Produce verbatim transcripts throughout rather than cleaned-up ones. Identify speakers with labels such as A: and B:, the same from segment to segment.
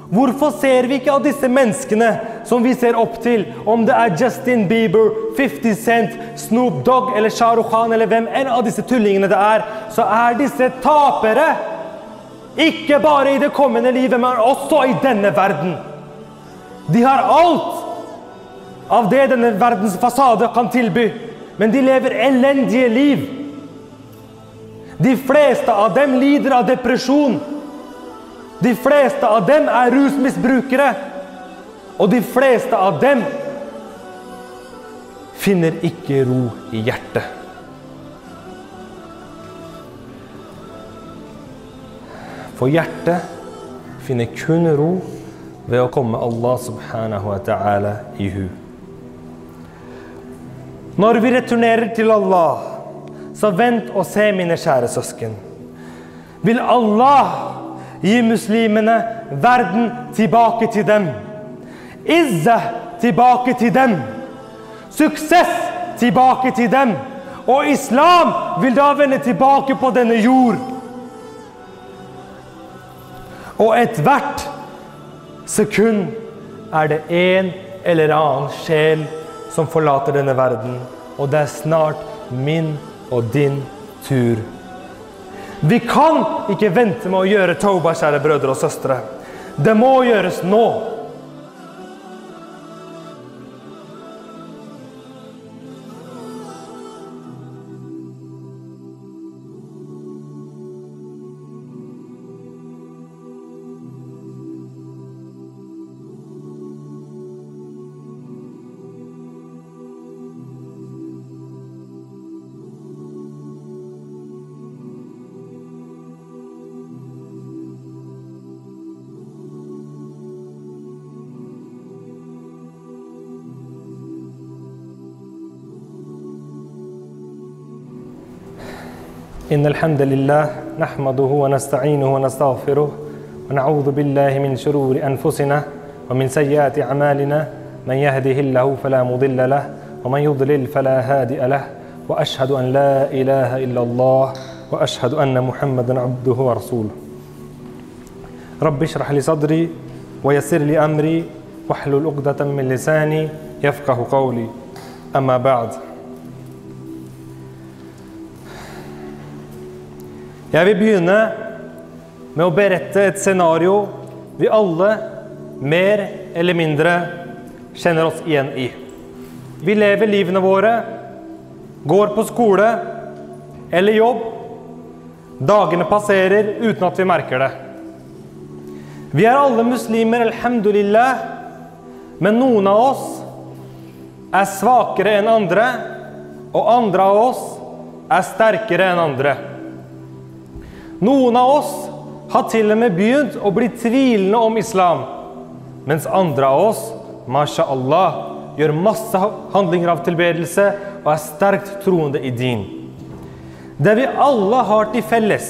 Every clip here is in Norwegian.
A: Hvorfor ser vi ikke av disse menneskene som vi ser opp til, om det er Justin Bieber, fifty cent, Snoop Dogg eller Shah Rukh Khan eller hvem en av disse tullingene det er, så er disse tapere, ikke bare i det kommende livet, men også i denne verden. De har alt av det denne verdens fasade kan tilby, men de lever elendige liv. De fleste av dem lider av depresjon. De fleste av dem er rusmisbrukere, og de fleste av dem finner ikke ro i hjertet. For hjertet finner kun ro ved å komme Allah subhanahu wa ta'ala i hu. Når vi returnerer til Allah, så vent og se, mine kjære søsken. Vil Allah gi muslimene verden tilbake til dem. Izzah tilbake til dem. Suksess tilbake til dem. Og islam vil da vende tilbake på denne jord. Og et hvert sekund er det en eller annen sjel som forlater denne verden. Og det er snart min og din tur. Vi kan ikke vente med å gjøre tauba, kjære brødre og søstre. Det må gjøres nå. إن الحمد لله نحمده ونستعينه ونستغفره ونعوذ بالله من شرور أنفسنا ومن سيئات أعمالنا من يهده الله فلا مضل له ومن يضلل فلا هادي له وأشهد أن لا إله إلا الله وأشهد أن محمدا عبده ورسوله رب اشرح لي صدري ويسر لي أمري واحلل عقدة من لساني يفقه قولي أما بعد. Jeg vil begynne med å berette et scenario vi alle, mer eller mindre, kjenner oss igjen i. Vi lever livene våre, går på skole eller jobb. Dagene passerer uten at vi merker det. Vi er alle muslimer, alhamdulillah, men noen av oss er svakere enn andre, og andre av oss er sterkere enn andre. Noen av oss har til og med begynt å bli tvilende om islam, mens andre av oss, mashallah, gjør masse handlinger av tilbedelse og er sterkt troende i din. Det vi alle har til felles,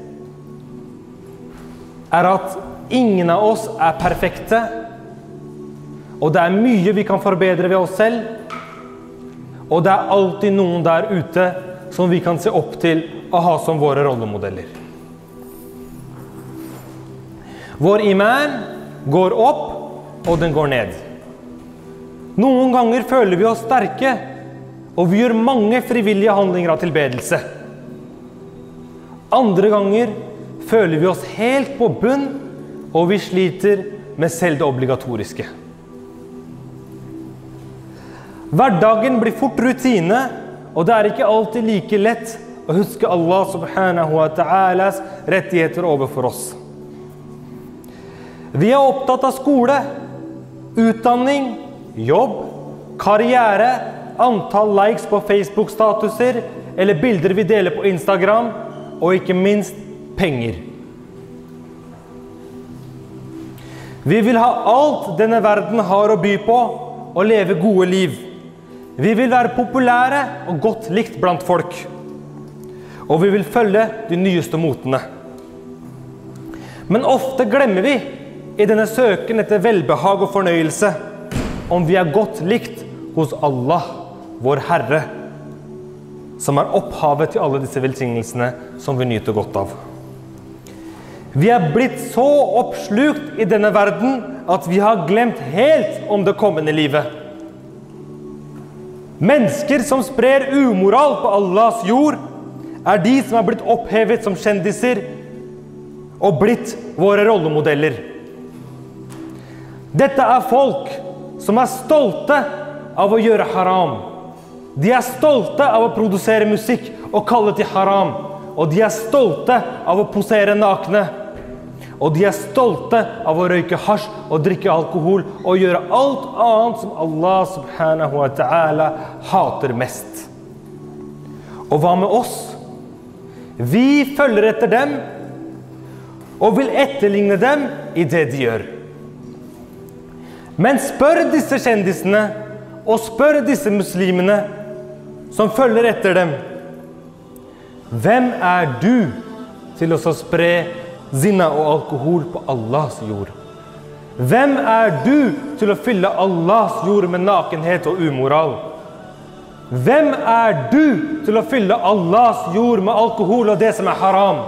A: er at ingen av oss er perfekte, og det er mye vi kan forbedre ved oss selv, og det er alltid noen der ute som vi kan se opp til og ha som våre rollemodeller. Vår iman går opp, og den går ned. Noen ganger føler vi oss sterke, og vi gjør mange frivillige handlinger av tilbedelse. Andre ganger føler vi oss helt på bunn, og vi sliter med selv det obligatoriske. Hverdagen blir fort rutine, og det er ikke alltid like lett å huske Allah subhanahu wa ta'alas rettigheter overfor oss. Vi er opptatt av skole, utdanning, jobb, karriere, antall likes på Facebook-statuser, eller bilder vi deler på Instagram, og ikke minst penger. Vi vil ha alt denne verden har å by på, og leve gode liv. Vi vil være populære og godt likt blant folk. Og vi vil følge de nyeste motene. Men ofte glemmer vi, i denne søken etter velbehag og fornøyelse, om vi er godt likt hos Allah, vår Herre, som er opphavet til alle disse velsignelsene som vi nyter godt av. Vi er blitt så oppslukt i denne verden at vi har glemt helt om det kommende livet. Mennesker som sprer umoral på Allahs jord, er de som er blitt opphevet som kjendiser og blitt våre rollemodeller. Dette er folk som er stolte av å gjøre haram. De er stolte av å produsere musikk og kalle det haram. Og de er stolte av å posere nakne. Og de er stolte av å røyke hasj og drikke alkohol og gjøre alt annet som Allah subhanahu wa ta'ala hater mest. Og hva med oss? Vi følger etter dem og vil etterligne dem i det de gjør. Men spør disse kjendisene og spør disse muslimene som følger etter dem. Hvem er du til å spre zina og alkohol på Allahs jord? Hvem er du til å fylle Allahs jord med nakenhet og umoral? Hvem er du til å fylle Allahs jord med alkohol og det som er haram?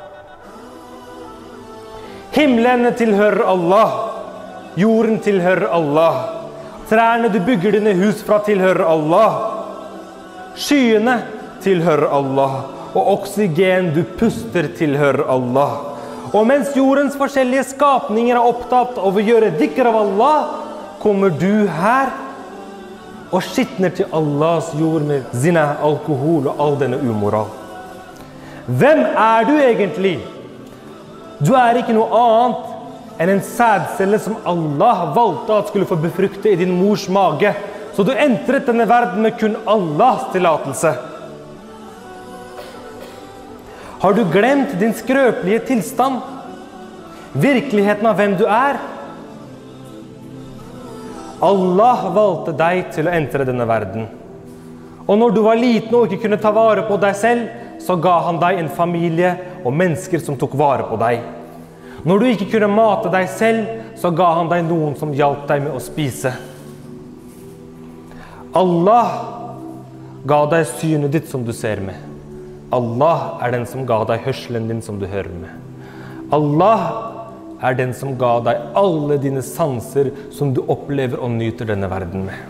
A: Himmelen tilhører Allah. Jorden tilhører Allah. Trærne du bygger dine hus fra tilhører Allah. Skyene tilhører Allah. Og oksygen du puster tilhører Allah. Og mens jordens forskjellige skapninger er opptatt av å gjøre dhikr av Allah, kommer du her og skitner til Allahs jord med zina, alkohol og all denne umoral. Hvem er du egentlig? Du er ikke noe annet enn en sædcelle som Allah valgte at skulle få befrukte i din mors mage. Så du entret denne verden med kun Allahs tillatelse. Har du glemt din skrøpelige tilstand? Virkeligheten av hvem du er? Allah valgte deg til å entre denne verden. Og når du var liten og ikke kunne ta vare på deg selv, så ga han deg en familie og mennesker som tok vare på deg. Når du ikke kunne mate deg selv, så ga han deg noen som hjalp deg med å spise. Allah ga deg synet ditt som du ser med. Allah er den som ga deg hørselen din som du hører med. Allah er den som ga deg alle dine sanser som du opplever og nyter denne verden med.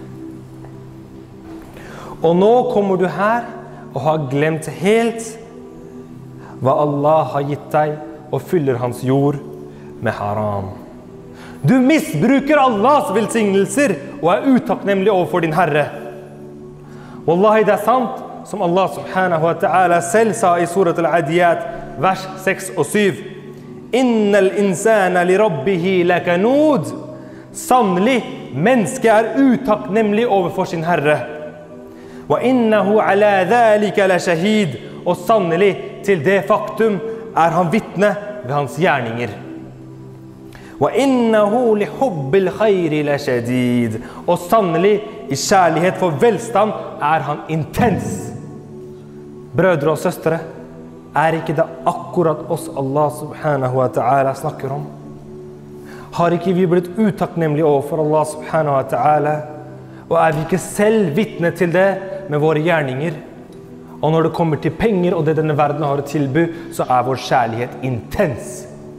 A: Og nå kommer du her og har glemt helt hva Allah har gitt deg og fyller hans jord med haram. Du misbruker Allahs velsignelser og er utakknemlig overfor din Herre. Wallahi, det er sant, som Allah subhanahu wa ta'ala selv sa i surat al-Adiyat, vers seks og syv. Innal insana li rabbihi lakanud. Sannelig, mennesket er utakknemlig overfor sin Herre. Wa innahu ala dhalika la shahid. Og sannelig, til det faktum er han vitne ved hans gjerninger. Wa innahu li hubbil khayri la shadid. Og sannelig, i kjærlighet for velstand er han intens. Brødre og søstre, er ikke det akkurat oss Allah subhanahu wa ta'ala snakker om? Har ikke vi blitt utakknemlige overfor Allah subhanahu wa ta'ala? Og er vi ikke selv vitne til det med våre gjerninger? Og når det kommer til penger og det denne verden har å tilby, så er vår kjærlighet intens.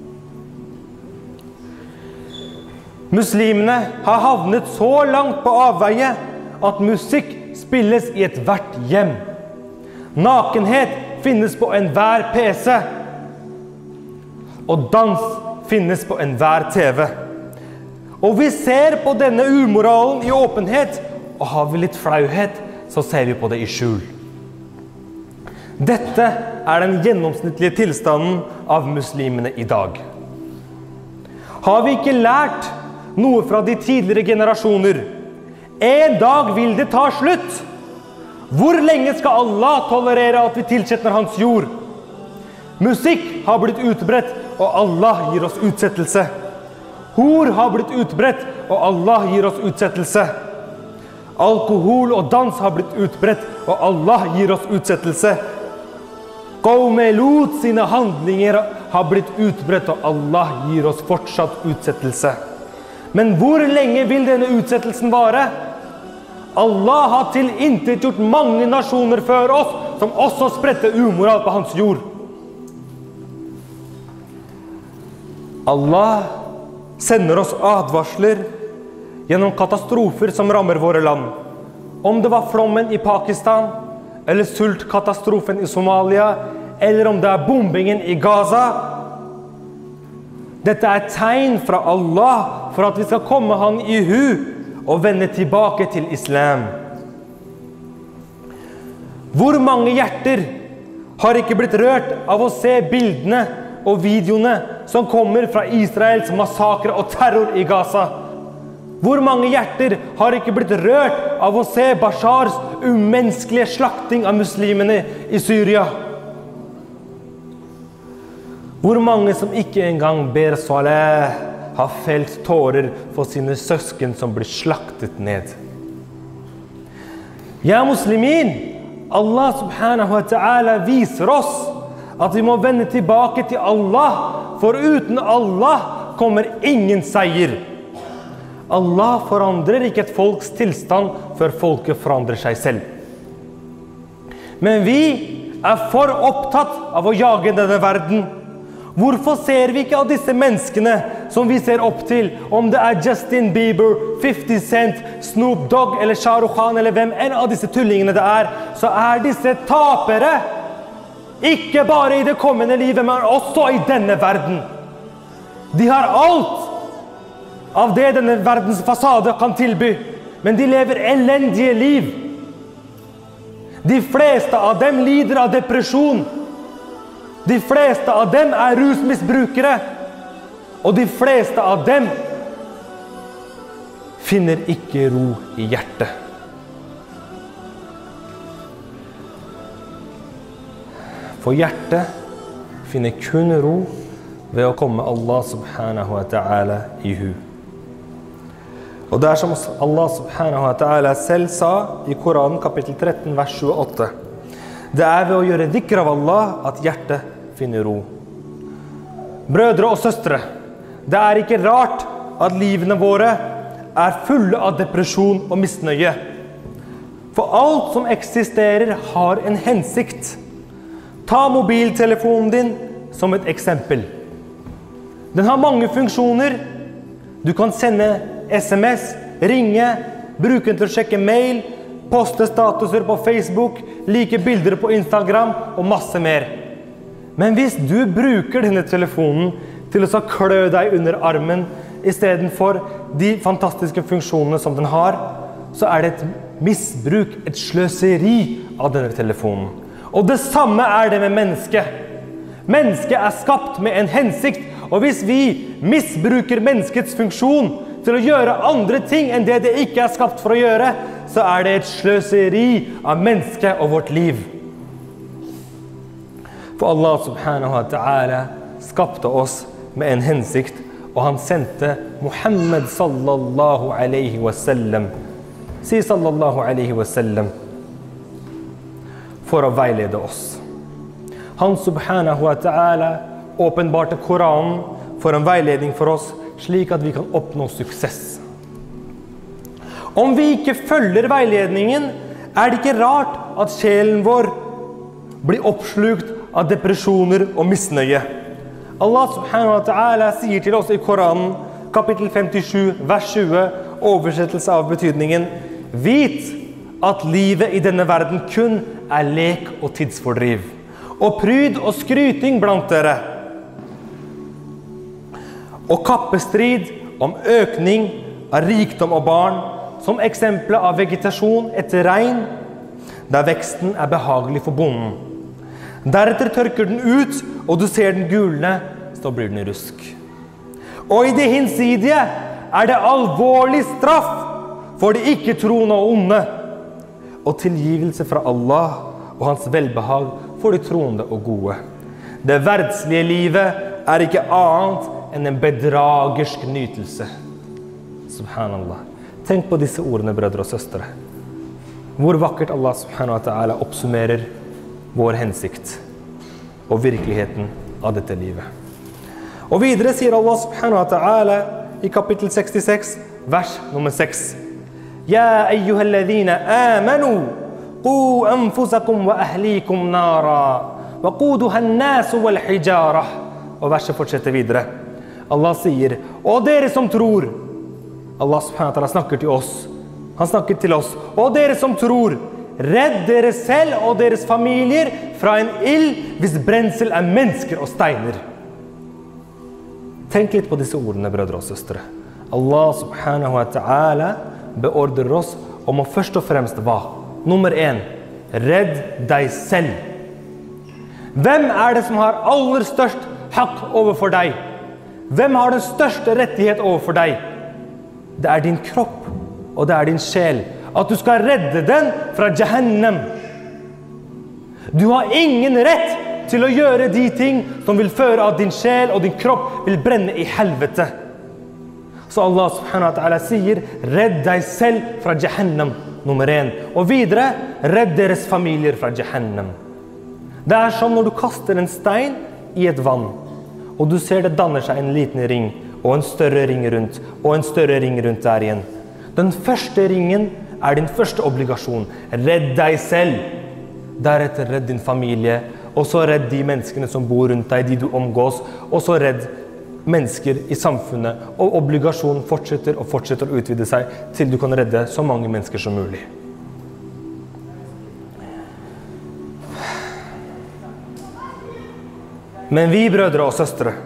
A: Muslimene har havnet så langt på avveie at musikk spilles i et hvert hjem. Nakenhet finnes på enhver P C. Og dans finnes på enhver T V. Og vi ser på denne umoralen i åpenhet, og har vi litt flauhet, så ser vi på det i skjul. Dette er den gjennomsnittlige tilstanden av muslimene i dag. Har vi ikke lært noe fra de tidligere generasjoner? En dag vil det ta slutt. Hvor lenge skal Allah tolerere at vi tilkjenner hans jord? Musikk har blitt utbredt, og Allah gir oss utsettelse. Hor har blitt utbredt, og Allah gir oss utsettelse. Alkohol og dans har blitt utbredt, og Allah gir oss utsettelse. Qawme Lut sine handlinger har blitt utbredt, og Allah gir oss fortsatt utsettelse. Men hvor lenge vil denne utsettelsen vare? Allah har tilintetgjort mange nasjoner før oss, som også spredte umoral på hans jord. Allah sender oss advarsler gjennom katastrofer som rammer våre land. Om det var flommen i Pakistan, eller sultkatastrofen i Somalia, eller om det er bombingen i Gaza. Dette er et tegn fra Allah for at vi skal komme han i hu og vende tilbake til islam. Hvor mange hjerter har ikke blitt rørt av å se bildene og videoene som kommer fra Israels massakre og terror i Gaza? Hvor mange hjerter har ikke blitt rørt av å se Bashars umenneskelige slakting av muslimene i Syria? Hvor mange som ikke engang ber Saleh har felt tårer for sine søsken som blir slaktet ned? Ja, muslimin, Allah subhanahu wa ta'ala viser oss at vi må vende tilbake til Allah, for uten Allah kommer ingen seier. Allah forandrer ikke et folks tilstand før folket forandrer seg selv. Men vi er for opptatt av å jage denne verden. Hvorfor ser vi ikke av disse menneskene som vi ser opp til, om det er Justin Bieber, fifty cent, Snoop Dogg eller Shah Rukh Khan eller hvem en av disse tullingene det er, så er disse tapere. Ikke bare i det kommende livet, men også i denne verden. De har alt av det denne verdens fasade kan tilby, men de lever elendige liv. De fleste av dem lider av depresjon. De fleste av dem er rusmisbrukere, og de fleste av dem finner ikke ro i hjertet. For hjertet finner kun ro ved å komme Allah subhanahu wa ta'ala i hu. Og det er som Allah subhanahu wa ta'ala selv sa i Koranen kapittel tretten vers tjueåtte. Det er ved å gjøre dhikr av Allah at hjertet finner ro. Brødre og søstre, det er ikke rart at livene våre er fulle av depresjon og misnøye. For alt som eksisterer har en hensikt. Ta mobiltelefonen din som et eksempel. Den har mange funksjoner. Du kan sende sms, ringe, bruke den til å sjekke mail, poste statuser på Facebook, like bilder på Instagram og masse mer. Men hvis du bruker denne telefonen til å klø deg under armen i stedet for de fantastiske funksjonene som den har, så er det et misbruk, et sløseri av denne telefonen. Og det samme er det med mennesket. Mennesket er skapt med en hensikt, og hvis vi misbruker menneskets funksjon til å gjøre andre ting enn det det ikke er skapt for å gjøre, så er det et sløseri av mennesket og vårt liv. For Allah subhanahu wa ta'ala skapte oss med en hensikt, og han sendte Muhammad sallallahu alaihi wasallam, si sallallahu alaihi wasallam, for å veilede oss. Han subhanahu wa ta'ala åpenbarte Koranen for en veiledning for oss, slik at vi kan oppnå suksess. Om vi ikke følger veiledningen, er det ikke rart at sjelen vår blir oppslukt av depresjoner og misnøye. Allah subhanahu wa ta'ala sier til oss i Koranen, kapittel femtisju, vers tjue, oversettelse av betydningen: Vit at livet i denne verden kun er lek og tidsfordriv, og pryd og skryting blant dere, og kappestrid om økning av rikdom og barn, som eksempler av vegetasjon etter regn, der veksten er behagelig for bonden. Deretter tørker den ut, og du ser den gulne, så blir den rusk. Og i det hinsidige er det alvorlig straff for de ikke-troende og onde, og tilgivelse fra Allah og hans velbehag for de troende og gode. Det verdslige livet er ikke annet enn en bedragersk nytelse. Subhanallah. Tenk på disse ordene, brødre og søstre. Hvor vakkert Allah subhanahu wa ta'ala oppsummerer vår hensikt og virkeligheten av dette livet. Og videre sier Allah subhanahu wa ta'ala i kapittel sekstiseks, vers nummer seks. Ja, ayyuhalladhina amanu, qu anfusakum wa ahlikum nara, wa quduha an-nasu wal hijara. Og verset fortsetter videre. Allah sier, og dere som tror, Allah subhanahu wa ta'ala snakker til oss, han snakker til oss, og dere som tror, redd dere selv og deres familier fra en ild hvis brensel er mennesker og steiner. Tenk litt på disse ordene, brødre og søstre. Allah subhanahu wa ta'ala beordrer oss om å først og fremst hva? Nummer en, redd deg selv. Hvem er det som har aller størst hak overfor deg? Hvem har den største rettighet overfor deg? Det er din kropp, og det er din sjel. At du skal redde den fra Jannah. Du har ingen rett til å gjøre de ting som vil føre at din sjel og din kropp vil brenne i helvete. Så Allah subhanahu wa ta'ala sier, redd deg selv fra Jannah, nummer en. Og videre, redd deres familier fra Jannah. Det er som når du kaster en stein i et vann, og du ser det danner seg en liten ring, og en større ring rundt, og en større ring rundt der igjen. Den første ringen er din første obligasjon. Redd deg selv. Deretter redd din familie, og så redd de menneskene som bor rundt deg, de du omgås, og så redd mennesker i samfunnet, og obligasjonen fortsetter og fortsetter å utvide seg til du kan redde så mange mennesker som mulig. Men vi brødre og søstre,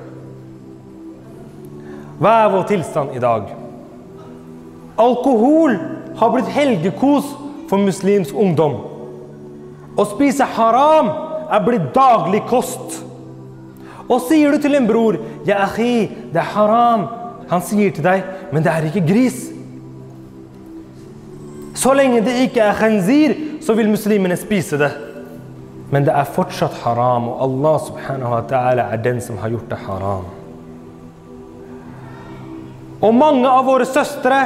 A: hva er vår tilstand i dag? Alkohol har blitt helgekos for muslimsk ungdom. Å spise haram er blitt daglig kost. Og sier du til en bror, ja akhi, det er haram. Han sier til deg, men det er ikke gris. Så lenge det ikke er khanzir, så vil muslimene spise det. Men det er fortsatt haram, og Allah subhanahu wa ta'ala er den som har gjort det haram. Og mange av våre søstre,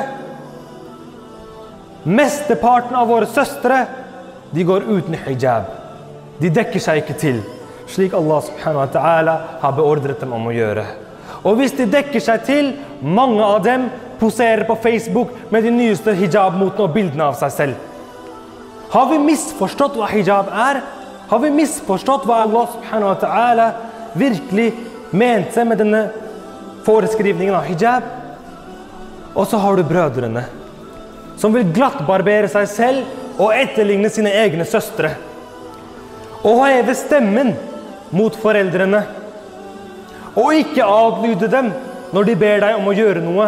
A: mesteparten av våre søstre, de går uten hijab. De dekker seg ikke til, slik Allah subhanahu wa ta'ala har beordret dem om å gjøre. Og hvis de dekker seg til, mange av dem poserer på Facebook med de nyeste hijab-motene og bildene av seg selv. Har vi misforstått hva hijab er? Har vi misforstått hva Allah subhanahu wa ta'ala virkelig mente med denne foreskrivningen av hijab? Og så har du brødrene, som vil glattbarbere seg selv og etterligne sine egne søstre. Og heve stemmen mot foreldrene. Og ikke adlyde dem når de ber deg om å gjøre noe.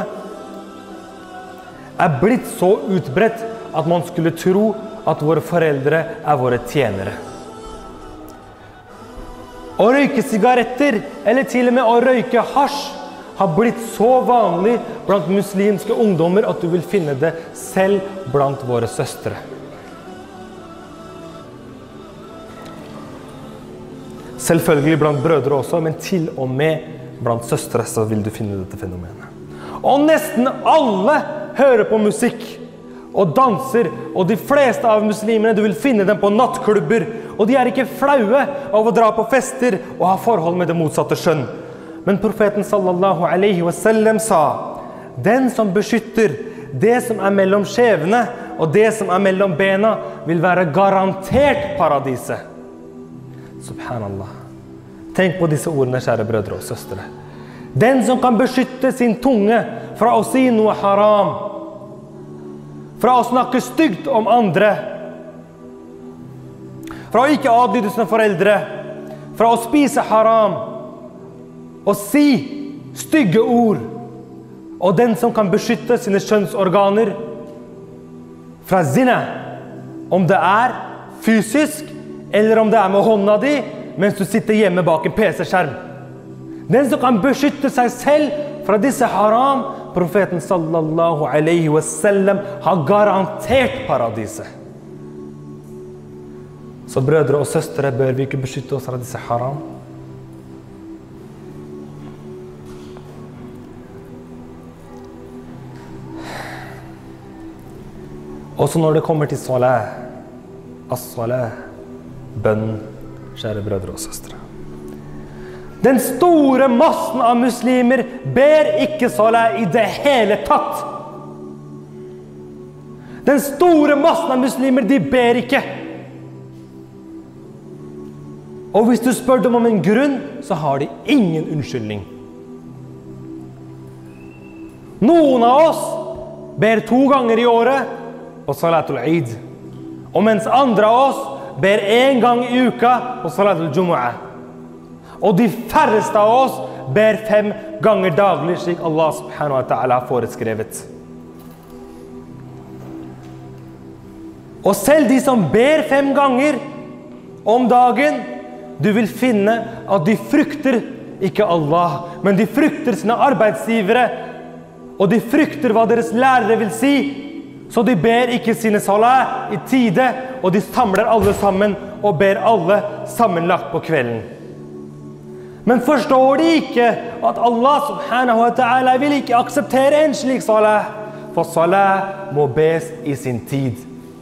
A: Er blitt så utbredt at man skulle tro at våre foreldre er våre tjenere. Å røyke sigaretter, eller til og med å røyke hasj, har blitt så vanlig blant muslimske ungdommer at du vil finne det selv blant våre søstre. Selvfølgelig blant brødre også, men til og med blant søstre så vil du finne dette fenomenet. Og nesten alle hører på musikk og danser, og de fleste av muslimene, du vil finne dem på nattklubber, og de er ikke flaue av å dra på fester og ha forhold med det motsatte skjønn. Men profeten sallallahu alaihi wasallam sa, den som beskytter det som er mellom skjevene og det som er mellom bena, vil være garantert paradiset. Subhanallah. Tenk på disse ordene, kjære brødre og søstre. Den som kan beskytte sin tunge fra å si noe haram, fra å snakke stygt om andre, fra å ikke adlyde sine foreldre, fra å spise haram, og si stygge ord, og den som kan beskytte sine kjønnsorganer fra zina, om det er fysisk, eller om det er med hånda di, mens du sitter hjemme bak en P C-skjerm. Den som kan beskytte seg selv fra disse haram, profeten sallallahu alaihi wasallam har garantert paradiset. Så brødre og søstre, bør vi ikke beskytte oss fra disse haram? Også når det kommer til salah, as-salah, bønn, kjære brødre og søstre. Den store massen av muslimer ber ikke salah i det hele tatt. Den store massen av muslimer, de ber ikke. Og hvis du spør dem om en grunn, så har de ingen unnskyldning. Noen av oss ber to ganger i året på Salatul Eid. Og mens andre av oss ber en gang i uka på Salatul Jumu'ah. Og de færreste av oss ber fem ganger daglig, slik Allah subhanahu wa ta'ala har foreskrevet. Og selv de som ber fem ganger om dagen, du vil finne at de frykter ikke Allah, men de frykter sine arbeidsgivere, og de frykter hva deres lærere vil si, så de ber ikke sine salat i tide, og de samler alle sammen og ber alle sammenlagt på kvelden. Men forstår de ikke at Allah subhanahu wa ta'ala vil ikke akseptere en slik salat, for salat må bes i sin tid.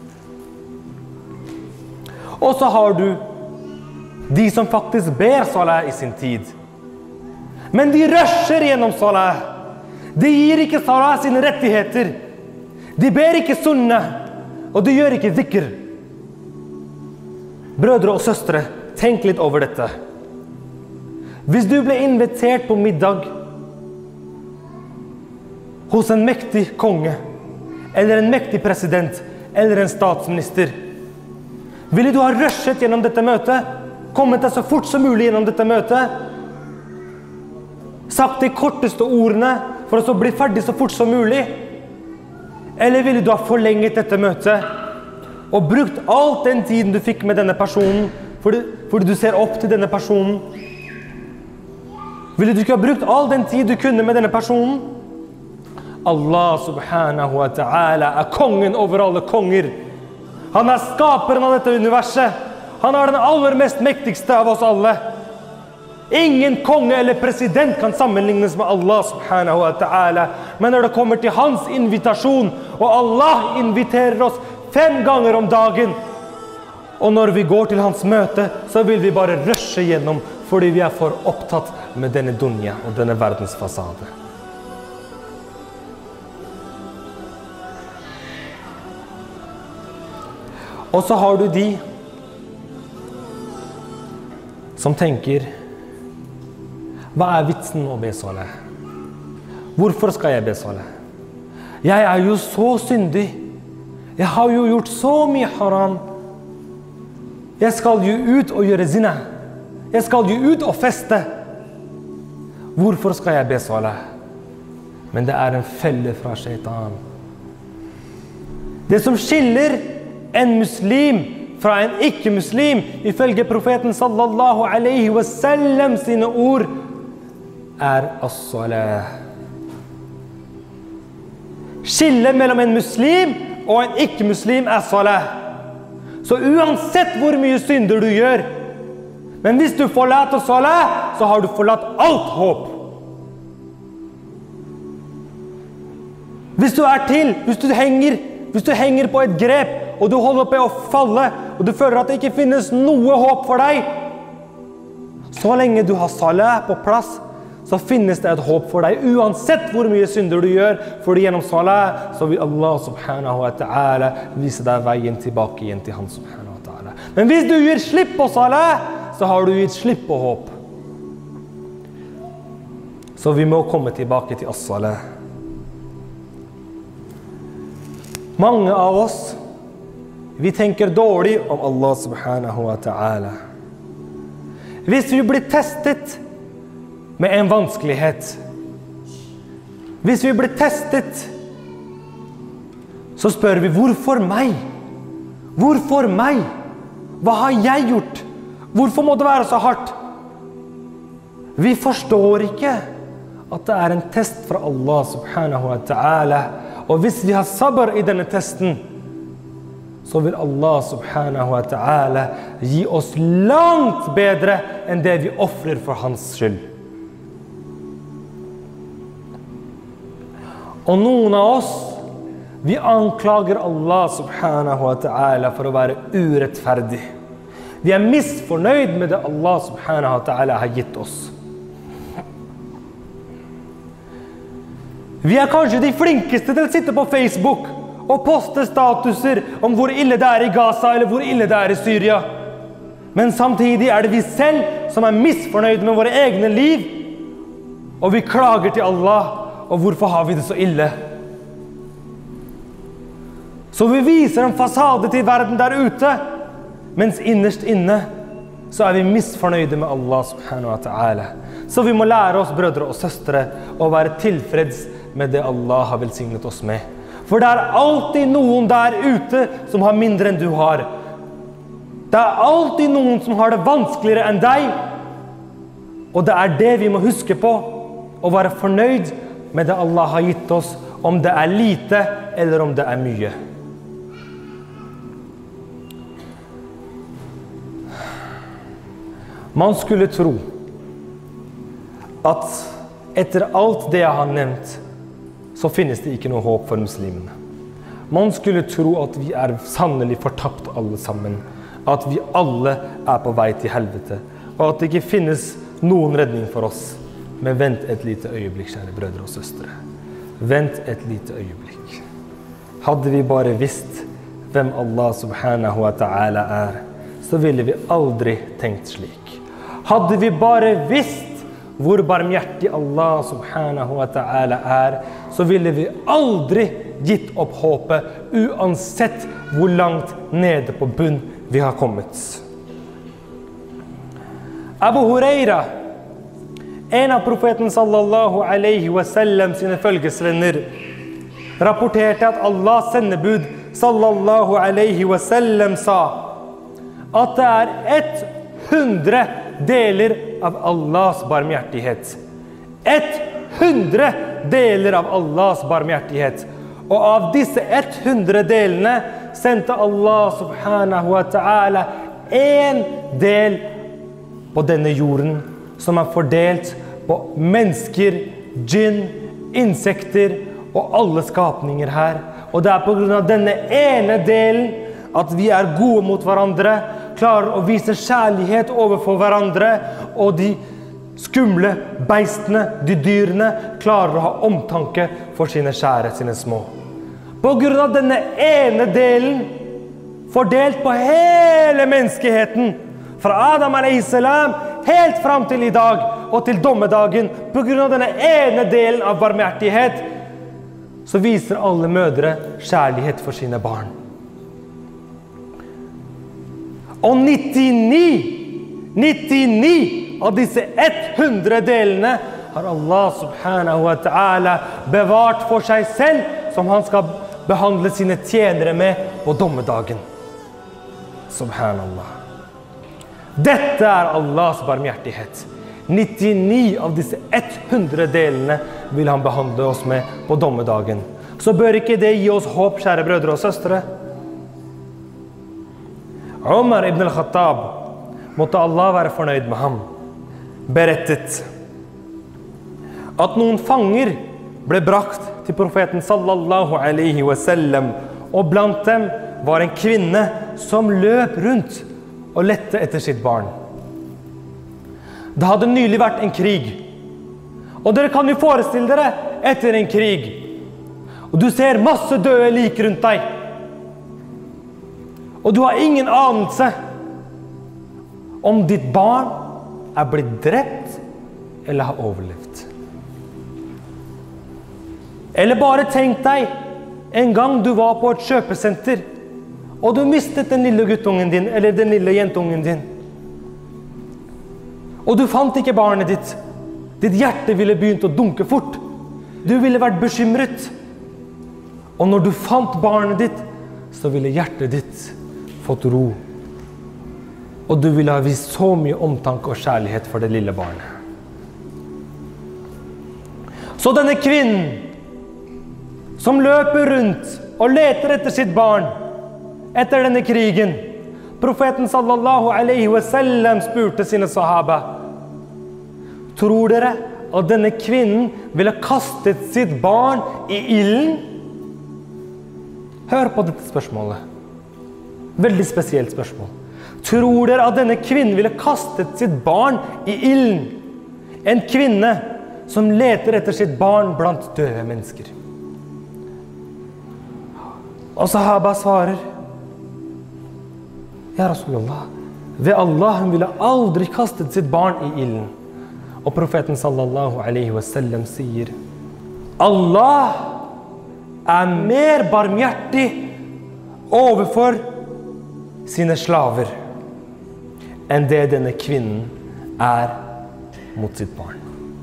A: Og så har du de som faktisk ber salat i sin tid. Men de rusher gjennom salat. De gir ikke salat sine rettigheter. De ber ikke sunnah, og de gjør ikke dhikr. Brødre og søstre, tenk litt over dette. Hvis du ble invitert på middag hos en mektig konge, eller en mektig president, eller en statsminister, ville du ha rushet gjennom dette møtet, kommet deg så fort som mulig gjennom dette møtet, sagt de korteste ordene for å så bli ferdig så fort som mulig, eller ville du ha forlenget dette møtet og brukt alt den tiden du fikk med denne personen fordi, fordi du ser opp til denne personen? Ville du ikke ha brukt all den tid du kunne med denne personen? Allah subhanahu wa ta'ala er kongen over alle konger. Han er skaperen av dette universet. Han er den aller mest mektigste av oss alle. Ingen konge eller president kan sammenlignes med Allah subhanahu wa ta'ala. Men når det kommer til hans invitasjon, og Allah inviterer oss fem ganger om dagen, og når vi går til hans møte, så vil vi bare rushe gjennom, fordi vi er for opptatt med denne dunya og denne verdens fasade. Og så har du de som tenker, hva er vitsen å be salat? Hvorfor skal jeg be salat? Jeg er jo så syndig. Jeg har jo gjort så mye haram. Jeg skal jo ut og gjøre zina. Jeg skal jo ut og feste. Hvorfor skal jeg be salat? Men det er en felle fra shaitan. Det som skiller en muslim fra en ikke-muslim, ifølge profeten sallallahu alaihi wa sallam sine ord, er as-salat. Skillet mellom en muslim og en ikke-muslim er salat. Så uansett hvor mye synder du gjør, men hvis du forlater salat, så har du forlatt alt håp. Hvis du er til, hvis du henger, hvis du henger på et grep, og du holder på å falle, og du føler at det ikke finnes noe håp for deg, så lenge du har salat på plass, så finnes det et håp for deg, uansett hvor mye synder du gjør, fordi gjennom salat, så vil Allah subhanahu wa ta'ala vise deg veien tilbake igjen til han subhanahu wa ta'ala. Men hvis du gir slipp på salat, så har du gitt slipp på håp. Så vi må komme tilbake til as-salat. Mange av oss, vi tenker dårlig om Allah subhanahu wa ta'ala. Hvis vi blir testet med en vanskelighet, hvis vi blir testet, så spør vi, hvorfor meg? Hvorfor meg? Hva har jeg gjort? Hvorfor må det være så hardt? Vi forstår ikke at det er en test fra Allah subhanahu wa ta'ala. Og hvis vi har sabr i denne testen, så vil Allah subhanahu wa ta'ala gi oss langt bedre enn det vi offrer for hans skyld. Og noen av oss, vi anklager Allah subhanahu wa ta'ala for å være urettferdig. Vi er misfornøyd med det Allah subhanahu wa ta'ala har gitt oss. Vi er kanskje de flinkeste til å sitte på Facebook og poste statuser om hvor ille det er i Gaza eller hvor ille det er i Syria. Men samtidig er det vi selv som er misfornøyd med våre egne liv. Og vi klager til Allah, og hvorfor har vi det så ille? Så vi viser en fasade til verden der ute, mens innerst inne så er vi misfornøyde med Allah subhanahu wa ta'ala. Så vi må lære oss, brødre og søstre, å være tilfreds med det Allah har velsignet oss med. For det er alltid noen der ute som har mindre enn du har. Det er alltid noen som har det vanskeligere enn deg. Og det er det vi må huske på, å være fornøyd med det Allah har gitt oss, om det er lite eller om det er mye. Man skulle tro at etter alt det jeg har nevnt, så finnes det ikke noe håp for muslimene. Man skulle tro at vi er sannelig fortapt alle sammen, at vi alle er på vei til helvete, og at det ikke finnes noen redning for oss. Men vent et lite øyeblikk, kjære brødre og søstre. Vent et lite øyeblikk. Hadde vi bare visst hvem Allah subhanahu wa ta'ala er, så ville vi aldri tenkt slik. Hadde vi bare visst hvor barmhjertig Allah subhanahu wa ta'ala er, så ville vi aldri gitt opp håpet, uansett hvor langt nede på bunn vi har kommet. Abu Huraira, en av profeten sallallahu alaihi wa sallam sine følgesvenner, rapporterte at Allahs sendebud sallallahu alaihi wa sallam sa at det er ett hundre deler av Allahs barmhjertighet. ett hundre deler av Allahs barmhjertighet. Og av disse ett hundre delene sendte Allah subhanahu wa ta'ala en del på denne jorden som er fordelt på mennesker, djinn, insekter og alle skapninger her. Og det er på grunn av denne ene delen at vi er gode mot hverandre, klarer å vise kjærlighet overfor hverandre, og de skumle beistene, de dyrene, klarer å ha omtanke for sine kjære, sine små. På grunn av denne ene delen, fordelt på hele menneskeheten, fra Adam alaihi salam, helt fram til i dag, og til dommedagen, på grunn av denne ene delen av barmhjertighet, så viser alle mødre kjærlighet for sine barn. Og nittini, nittini av disse hundre delene har Allah subhanahu wa ta'ala bevart for seg selv, som han skal behandle sine tjenere med på dommedagen. Subhanallah. Dette er Allahs barmhjertighet. nittini av disse hundre delene vil han behandle oss med på dommedagen. Så bør ikke det gi oss håp, kjære brødre og søstre? Umar ibn al-Khattab, måtte Allah være fornøyd med ham, berettet at noen fanger ble brakt til profeten sallallahu alaihi wa sallam, og blant dem var en kvinne som løp rundt og lette etter sitt barn. Det hadde nylig vært en krig, og dere kan jo forestille dere etter en krig, og du ser masse døde lik rundt deg, og du har ingen anelse om ditt barn er blitt drept eller har overlevd. Eller bare tenk deg en gang du var på et kjøpesenter, og du mistet den lille guttungen din, eller den lille jentungen din. Og du fant ikke barnet ditt. Ditt hjerte ville begynt å dunke fort. Du ville vært bekymret. Og når du fant barnet ditt, så ville hjertet ditt fått ro. Og du ville ha vist så mye omtanke og kjærlighet for det lille barnet. Så denne kvinnen som løper rundt og leter etter sitt barn etter denne krigen, profeten sallallahu alaihi wa sallam spurte sine sahaba: tror dere at denne kvinnen ville kastet sitt barn i ilden? Hør på dette spørsmålet. Veldig spesielt spørsmål. Tror dere at denne kvinnen ville kastet sitt barn i ilden? En kvinne som leter etter sitt barn blant døde mennesker. Og sahaba svarer: Ja, Rasulullah, ved Allah, hun ville aldri kastet sitt barn i ilden. Og profeten sallallahu alaihi wa sallam sier: Allah er mer barmhjertig overfor sine slaver enn det denne kvinnen er mot sitt barn.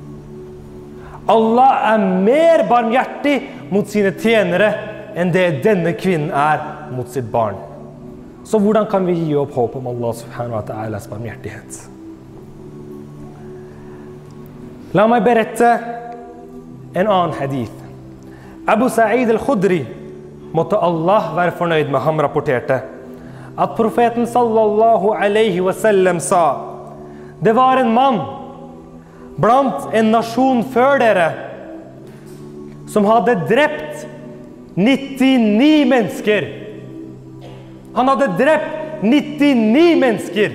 A: Allah er mer barmhjertig mot sine tjenere enn det denne kvinnen er mot sitt barn. Så hvordan kan vi gi opp håp om Allah subhanahu wa ta'alas barmhjertighet? La meg berette en annen hadith. Abu Sa'id al-Khudri, måtte Allah være fornøyd med ham, rapporterte at profeten sallallahu alaihi wasallam sa: det var en mann blant en nasjon før dere som hadde drept nittini mennesker. Han hadde drept nittini mennesker.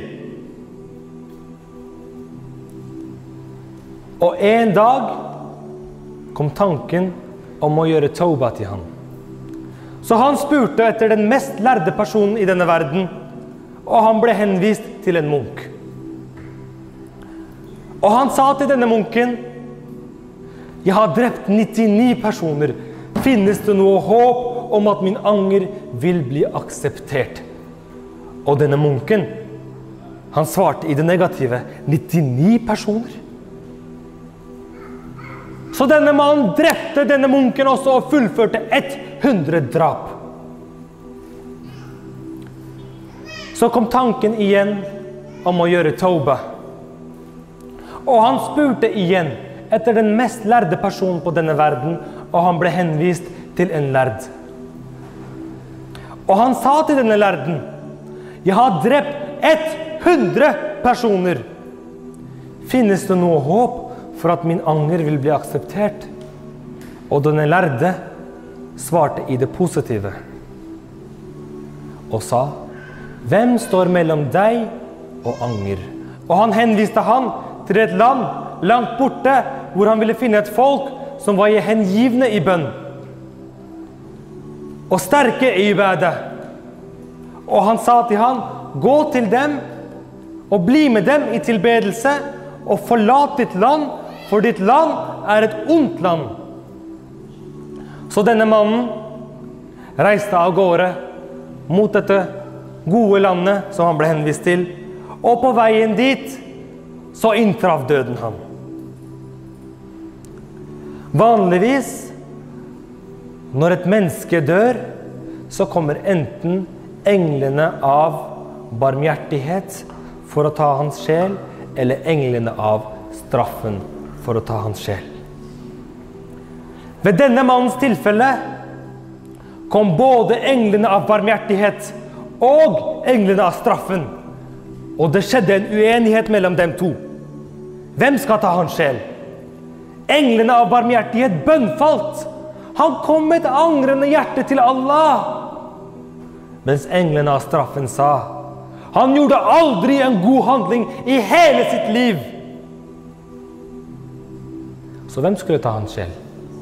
A: Og en dag kom tanken om å gjøre tauba til han. Så han spurte etter den mest lærde personen i denne verden, og han ble henvist til en munk. Og han sa til denne munken: jeg har drept nittini personer. Finnes det noe håp om at min anger vil bli akseptert? Og denne munken, han svarte i det negative: nittini personer. Så denne mannen drepte denne munken også og fullførte hundre drap. Så kom tanken igjen om å gjøre tauba. Og han spurte igjen etter den mest lærde personen på denne verden, og han ble henvist til en lærd. Og han sa til denne lærden: jeg har drept hundre personer. Finnes det noe håp for at min anger vil bli akseptert? Og denne lærde svarte i det positive og sa: hvem står mellom deg og anger? Og han henviste han til et land langt borte, hvor han ville finne et folk som var hengivne i bønn og sterke i ibadah. Og han sa til han: gå til dem og bli med dem i tilbedelse, og forlat ditt land, for ditt land er et ondt land. Så denne mannen reiste av gårde mot dette gode landet som han ble henvist til, og på veien dit så inntraff døden ham. Vanligvis, når et menneske dør, så kommer enten englene av barmhjertighet for å ta hans sjel, eller englene av straffen for å ta hans sjel. Ved denne mannens tilfelle kom både englene av barmhjertighet og englene av straffen. Og det skjedde en uenighet mellom dem to. Hvem skal ta hans sjel? Englene av barmhjertighet bønnfalt. Han kom med et angrende hjerte til Allah. Mens englene av straffen sa: han gjorde aldri en god handling i hele sitt liv. Så hvem skulle ta hans sjel?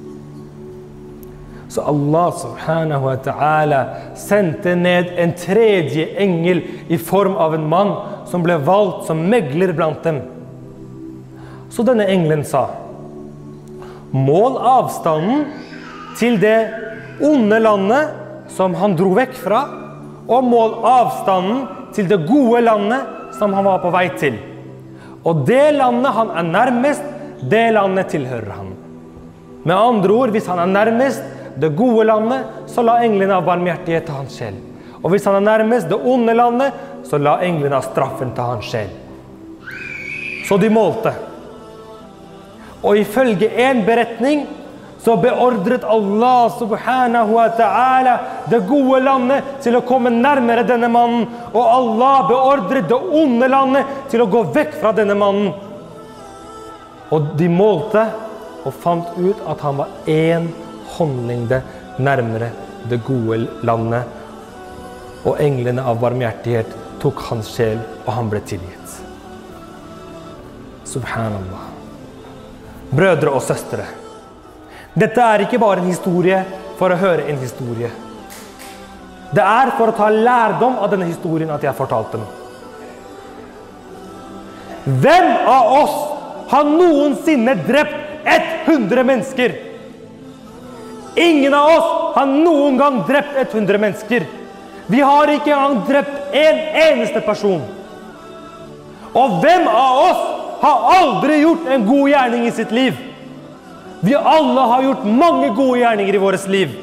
A: Så Allah subhanahu wa ta'ala sendte ned en tredje engel i form av en mann som ble valgt som megler blant dem. Så denne engelen sa: mål avstanden til det onde landet som han dro vekk fra, og mål avstanden til det gode landet som han var på vei til. Og det landet han er nærmest, det landet tilhører han. Med andre ord, hvis han er nærmest det gode landet, så la englene av barmhjertighet ta hans sjel. Og hvis han er nærmest det onde landet, så la englene av straffen ta hans sjel. Så de målte. Og ifølge en beretning, så beordret Allah subhanahu wa ta'ala det gode landet til å komme nærmere denne mannen, og Allah beordret det onde landet til å gå vekk fra denne mannen. Og de målte og fant ut at han var en håndlengde nærmere det gode landet, og englene av barmhjertighet tok hans sjel, og han ble tilgitt. Subhanallah. Brødre og søstre, dette er ikke bare en historie for å høre en historie. Det er for å ta lærdom av denne historien at jeg har fortalt den. Hvem av oss har noensinne drept hundre mennesker? Ingen av oss har noen gang drept hundre mennesker. Vi har ikke engang drept en eneste person. Og hvem av oss har aldri gjort en god gjerning i sitt liv? Vi alle har gjort mange gode gjerninger i vårt liv.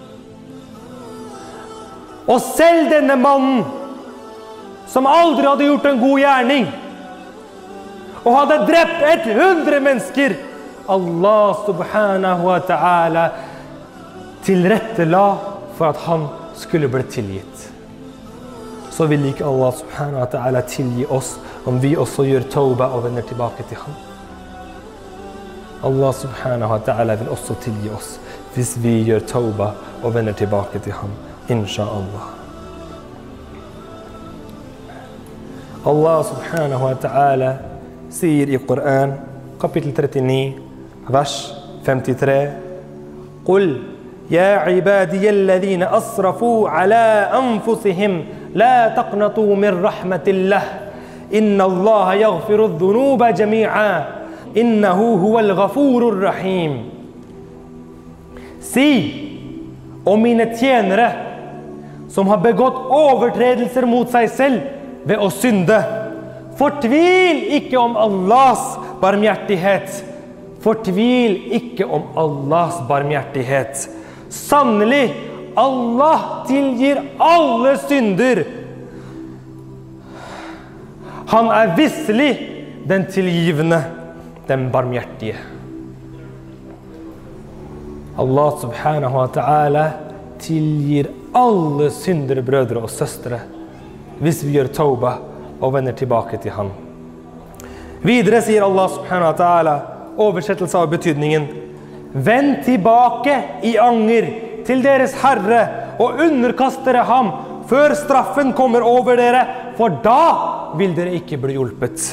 A: Og selv denne mannen, som aldri hadde gjort en god gjerning, og hadde drept et hundre mennesker, Allah subhanahu wa ta'ala tilrettela for at han skulle bli tilgitt. Så vil ikke Allah subhanahu wa ta'ala tilgi oss om vi også gjør tauba og vender tilbake til ham. Allah subhanahu wa ta'ala vil også tilgi oss hvis vi gjør tauba og vender tilbake til ham, inshallah. Allah subhanahu wa ta'ala sier i Koran, kapittel trettini, vers femtitre, «Qul, ya ibadiya alladhina asrafu ala anfusihim, la taqnatu min rahmatillah, inna Allah yaghfiru dhunuba jami'a, innahu huwal ghafurur rahim.» Si, og mine tjenere, som har begått overtredelser mot seg selv ved å synde, fortvil ikke om Allahs barmhjertighet. Fortvil ikke om Allahs barmhjertighet. Sannelig, Allah tilgir alle synder. Han er visselig den tilgivende, den barmhjertige. Allah subhanahu wa ta'ala tilgir alle syndere, brødre og søstre, hvis vi gjør tauba og vender tilbake til ham. Videre sier Allah subhanahu wa ta'ala, oversettelse av betydningen, «Vend tilbake i anger til deres Herre og underkast dere ham før straffen kommer over dere, for da vil dere ikke bli hjulpet.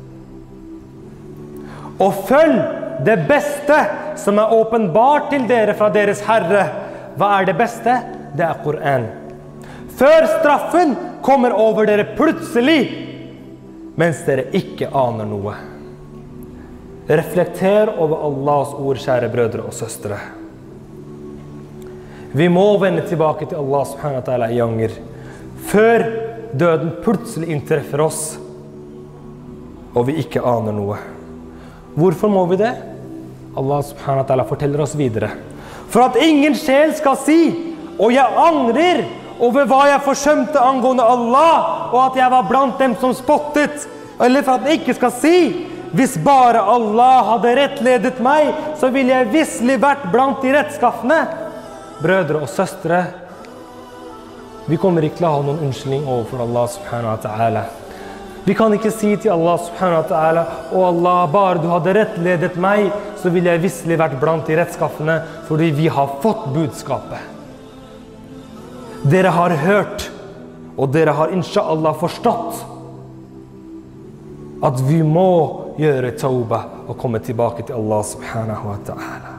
A: Og følg det beste som er åpenbart til dere fra deres Herre.» Hva er det beste? Det er Koran. Før straffen kommer over dere plutselig, mens dere ikke aner noe. Reflekter over Allahs ord, kjære brødre og søstre. Vi må vende tilbake til Allah subhanahu wa ta'ala i anger, før døden plutselig inntreffer oss, og vi ikke aner noe. Hvorfor må vi det? Allah subhanahu wa ta'ala forteller oss videre. For at ingen sjel skal si, og jeg angrer over hva jeg forsømte angående Allah, og at jeg var blant dem som spottet. Eller for at den ikke skal si, hvis bare Allah hadde rettledet meg, så ville jeg visselig vært blant de rettskaffene. Brødre og søstre, vi kommer ikke til å ha noen unnskyldning overfor Allah subhanahu wa ta'ala. Vi kan ikke si til Allah subhanahu wa ta'ala, «Å Allah, bare du hadde rettledet meg, så ville jeg visselig vært blant de rettskaffene», fordi vi har fått budskapet. Dere har hørt, og dere har inshallah forstått, at vi må gjøre tauba og komme tilbake til Allah subhanahu wa ta'ala.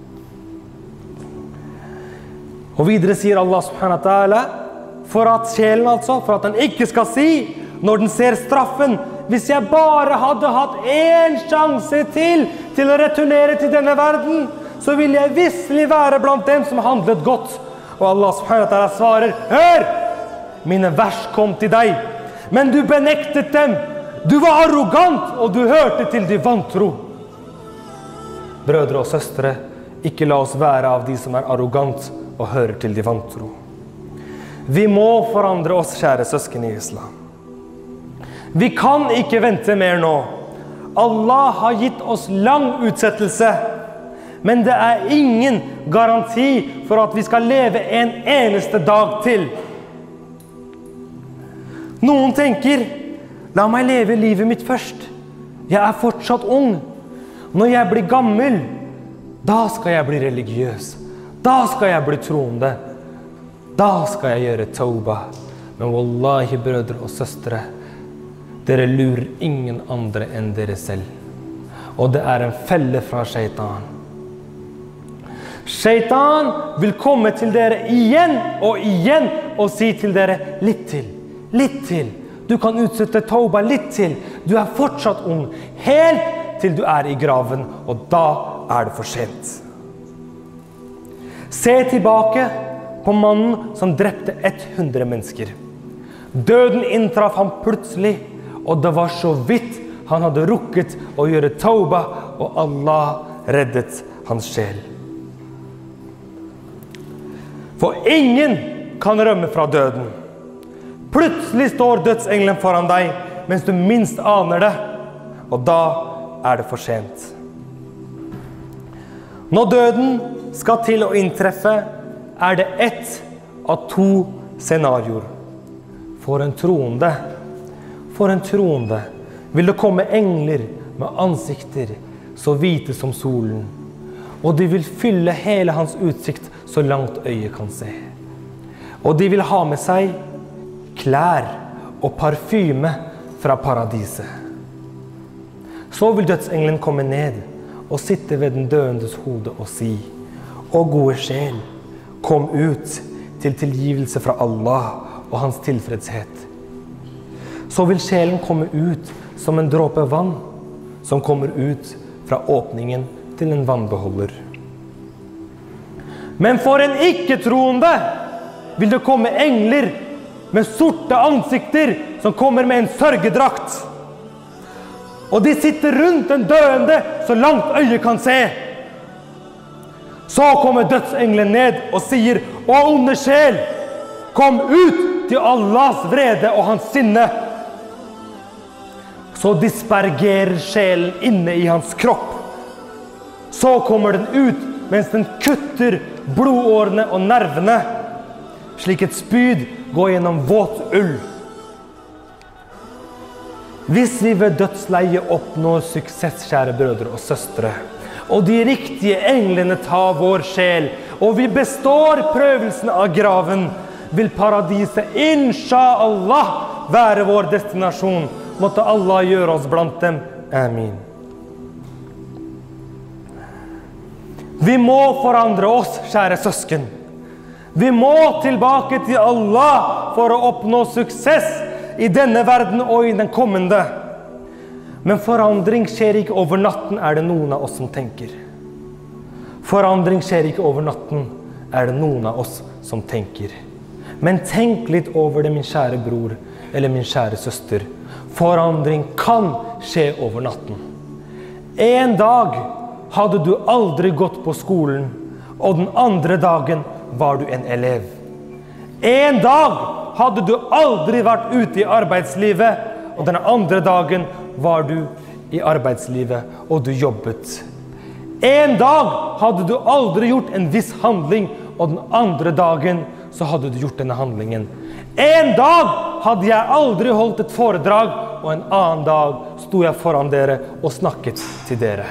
A: Og videre sier Allah subhanahu wa ta'ala, for at sjelen altså, for at den ikke skal si, når den ser straffen, hvis jeg bare hadde hatt en sjanse til, til å returnere til denne verden, så vil jeg visselig være blant dem som handlet godt. Og Allah subhanahu wa ta'ala svarer, hør, mine vers kom til deg, men du benektet dem. Du var arrogant, og du hørte til de vantro. Brødre og søstre, ikke la oss være av de som er arrogant og hører til de vantro. Vi må forandre oss, kjære søsken i islam. Vi kan ikke vente mer nå. Allah har gitt oss lang utsettelse, men det er ingen garanti for at vi skal leve en eneste dag til. Noen tenker, la meg leve livet mitt først. Jeg er fortsatt ung. Når jeg blir gammel, da skal jeg bli religiøs. Da skal jeg bli troende. Da skal jeg gjøre tauba. Men wallahi, brødre og søstre, dere lurer ingen andre enn dere selv. Og det er en felle fra shaitan. Shaitan vil komme til dere igjen og igjen og si til dere, litt til, litt til. Du kan utsette tauba litt til. Du er fortsatt ung, helt til du er i graven, og da er det for sent. Se tilbake på mannen som drepte hundre mennesker. Døden inntraff ham plutselig, og det var så vidt han hadde rukket å gjøre tauba, og Allah reddet hans sjel. For ingen kan rømme fra døden. Plutselig står dødsengelen foran deg, mens du minst aner det, og da er det for sent. Når døden skal til å inntreffe, er det ett av to scenarioer. For en troende, for en troende, vil det komme engler med ansikter så hvite som solen, og de vil fylle hele hans utsikt så langt øyet kan se. Og de vil ha med seg klær og parfyme fra paradiset. Så vil dødsengelen komme ned og sitte ved den døendes hode og si: «Å gode sjel, kom ut til tilgivelse fra Allah og hans tilfredshet.» Så vil sjelen komme ut som en dråpe vann som kommer ut fra åpningen til en vannbeholder. Men for en ikke-troende vil det komme engler med sorte ansikter som kommer med en sørgedrakt. Og de sitter rundt den døende så langt øyet kan se. Så kommer dødsengelen ned og sier: «Å onde sjel, kom ut til Allahs vrede og hans sinne.» Så dispergerer sjelen inne i hans kropp. Så kommer den ut mens den kutter blodårene og nervene, slik et spyd går gjennom våt ull. Hvis vi ved dødsleie oppnår suksess, kjære brødre og søstre, og de riktige englene tar vår sjel, og vi består prøvelsen av graven, vil paradiset, inshallah, være vår destinasjon. Måtte Allah gjøre oss blant dem. Amin. Vi må forandre oss, kjære søsken. Vi må tilbake til Allah for å oppnå suksess i denne verden og i den kommende. Men forandring skjer ikke over natten, er det noen av oss som tenker. Forandring skjer ikke over natten, er det noen av oss som tenker. Men tenk litt over det, min kjære bror, eller min kjære søster. Forandring kan skje over natten. En dag hadde du aldri gått på skolen, og den andre dagen var du en elev. En dag hadde du aldri vært ute i arbeidslivet, og den andre dagen var du i arbeidslivet, og du jobbet. En dag hadde du aldri gjort en viss handling, og den andre dagen så hadde du gjort denne handlingen. En dag hadde jeg aldri holdt et foredrag, og en annen dag sto jeg foran dere og snakket til dere.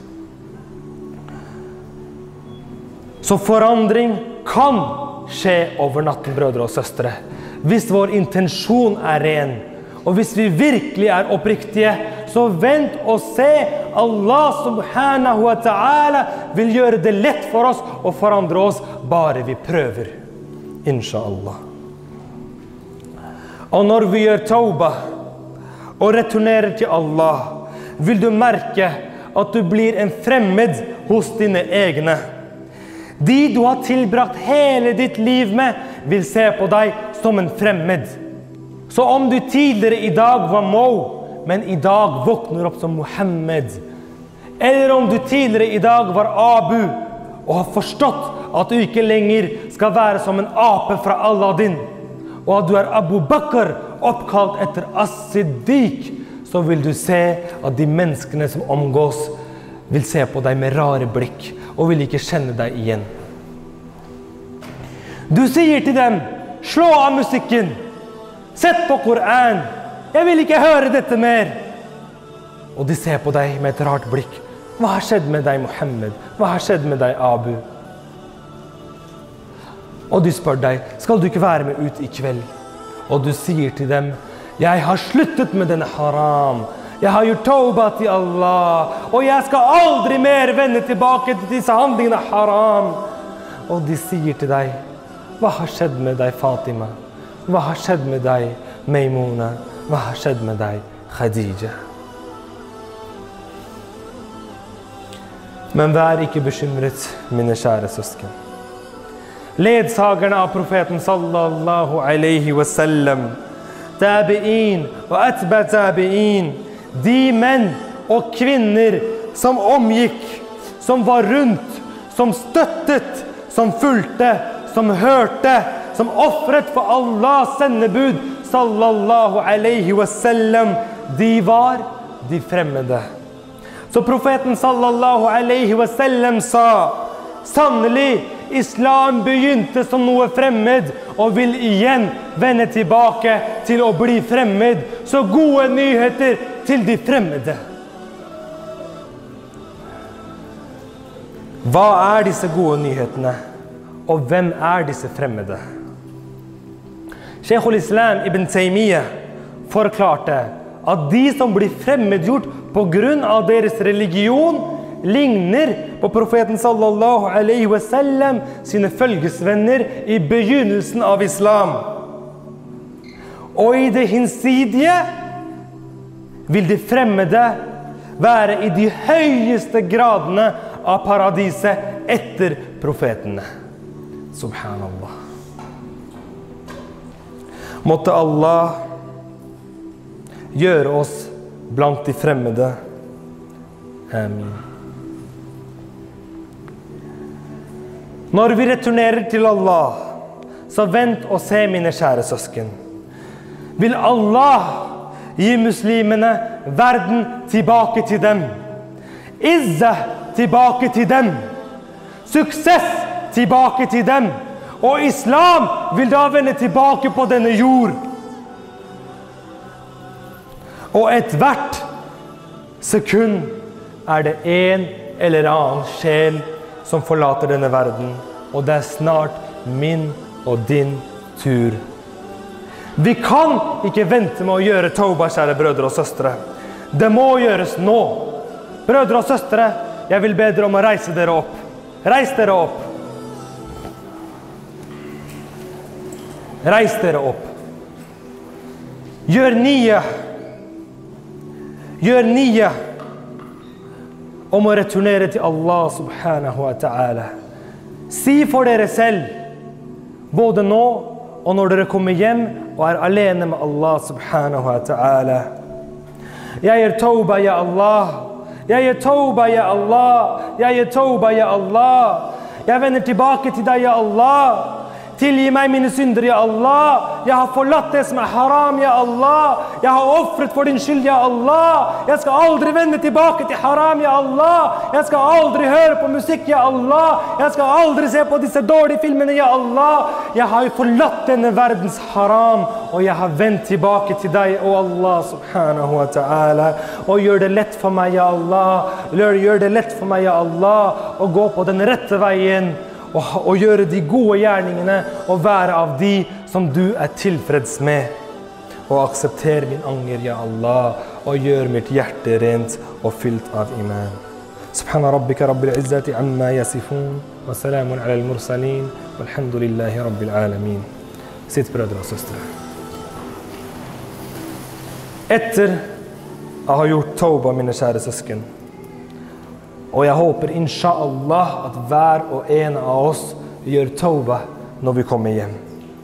A: Så forandring kan skje over natten, brødre og søstre, hvis vår intensjon er ren. Og hvis vi virkelig er oppriktige, så vent og se. Allah subhanahu wa ta'ala vil gjøre det lett for oss å forandre oss, bare vi prøver. Inshallah. Og når vi gjør tauba og returnerer til Allah, vil du merke at du blir en fremmed hos dine egne. De du har tilbrakt hele ditt liv med, vil se på deg som en fremmed. Så om du tidligere i dag var Mo, men i dag våkner opp som Muhammed, eller om du tidligere i dag var Abu, og har forstått at du ikke lenger skal være som en ape fra Aladdin, og at du er Abu Bakr, oppkalt etter As-Siddiq, så vil du se at de menneskene som omgås vil se på deg med rare blikk, og vil ikke kjenne deg igjen. Du sier til dem: slå av musikken, sett på Koran, jeg vil ikke høre dette mer. Og de ser på deg med et rart blikk. Hva har skjedd med deg, Muhammed? Hva har skjedd med deg, Abu? Og de spør deg: skal du ikke være med ut i kveld? Og du sier til dem: jeg har sluttet med denne haram. Jeg har gjort tauba til Allah, og jeg skal aldri mer vende tilbake til disse handlingene haram. Og de sier til deg: hva har skjedd med deg, Fatima? Hva har skjedd med deg, Maimuna? Hva har skjedd med deg, Khadija? Men vær ikke bekymret, mine kjære søsken. ledsagerne av profeten sallallahu alaihi wasallam, tabi'in og atba tabi'in, de menn og kvinner som omgikk, som var rundt, som støttet, som fulgte, som hørte, som offret for Allahs sendebud sallallahu alaihi wasallam, de var de fremmede. Så profeten sallallahu alaihi wasallam sa, sannelig, islam begynte som noe fremmed og vil igjen vende tilbake til å bli fremmed. Så gode nyheter til de fremmede. Hva er disse gode nyhetene? Og hvem er disse fremmede? Sheikh al-Islam ibn Taymiyyah forklarte at de som blir fremmedgjort på grunn av deres religion ligner på profeten sallallahu alaihi wasallam sine følgesvenner i begynnelsen av islam. Og i det hinsidige vil de fremmede være i de høyeste gradene av paradiset etter profetene. Subhanallah. Måtte Allah gjøre oss blant de fremmede. Amen. Når vi returnerer til Allah, så vent og se, mine kjære søsken. Vil Allah gi muslimene verden tilbake til dem. Izzah tilbake til dem. Suksess tilbake til dem. Og islam vil da vende tilbake på denne jord. Og et hvert sekund er det en eller annen sjel som forlater denne verden. Og det er snart min og din tur. Vi kan ikke vente med å gjøre tauba, kjære brødre og søstre. Det må gjøres nå. Brødre og søstre, jeg vil be dere om å reise dere opp. Reis dere opp. Reis dere opp. Gjør nye. Gjør nye om å returnere til Allah subhanahu wa ta'ala. Si for dere selv, både nå og når dere kommer hjem og er alene med Allah subhanahu wa ta'ala. Jeg gjør tauba, ja Allah. Jeg gjør tauba, ja Allah. Jeg gjør tauba, ja Allah. Jeg vender tilbake til deg, ja Allah. Tilgi meg mine synder, ja Allah. Jeg har forlatt det som er haram, ja Allah. Jeg har offret for din skyld, ja Allah. Jeg skal aldri vende tilbake til haram, ja Allah. Jeg skal aldri høre på musikk, ja Allah. Jeg skal aldri se på disse dårlige filmene, ja Allah. Jeg har forlatt denne verdens haram, og jeg har vendt tilbake til deg, å Allah subhanahu wa ta'ala. Og gjør det lett for meg, ja Allah. Gjør det lett for meg, ja Allah, å gå på den rette veien. Og, og gjøre de gode gjerningene og være av de som du er tilfreds med. Og aksepter min anger, ja Allah, og gjør mitt hjerte rent og fylt av iman. Subhana rabbika rabbil izzati amma yasifun, wa salamun ala al-mursalin, walhamdulillahi rabbil alamin. Sitt, brødre og søstre. Etter jeg har gjort tauba, mine kjære søsken, og jeg håper, inshallah, at hver og en av oss gjør tauba når vi kommer hjem.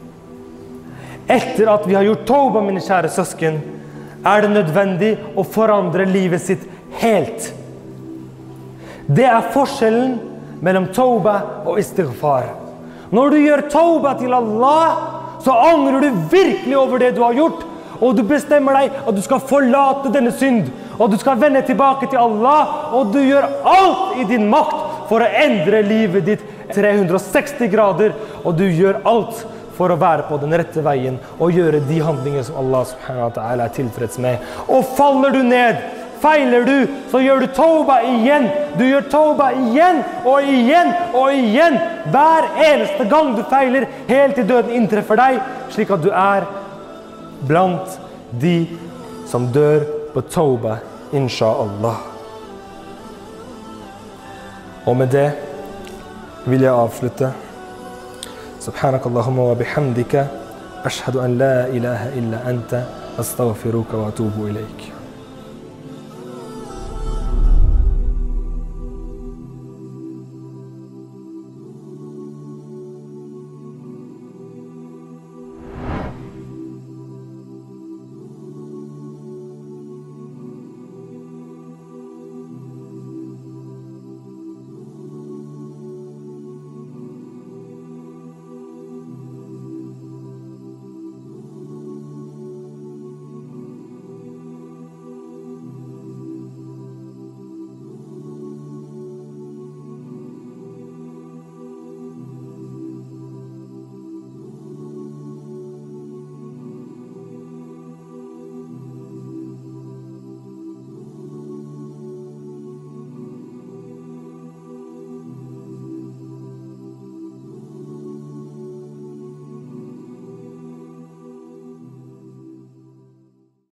A: Etter at vi har gjort tauba, mine kjære søsken, er det nødvendig å forandre livet sitt helt. Det er forskjellen mellom tauba og istighfar. Når du gjør tauba til Allah, så angrer du virkelig over det du har gjort, og du bestemmer deg at du skal forlate denne synd, og du skal vende tilbake til Allah, og du gjør alt i din makt for å endre livet ditt tre hundre og seksti grader, og du gjør alt for å være på den rette veien, og gjøre de handlinger som Allah subhanahu wa ta'ala er tilfreds med. Og faller du ned, feiler du, så gjør du tauba igjen. Du gjør tauba igjen, og igjen, og igjen. Hver eneste gang du feiler, helt til døden inntreffer deg, slik at du er blant de som dør på tauba, inshallah. Og med det vil jeg avslutte. Subhanakallahumma wa bihamdika, ashhadu an la ilaha illa anta, astaghfiruka wa atubu ilayk.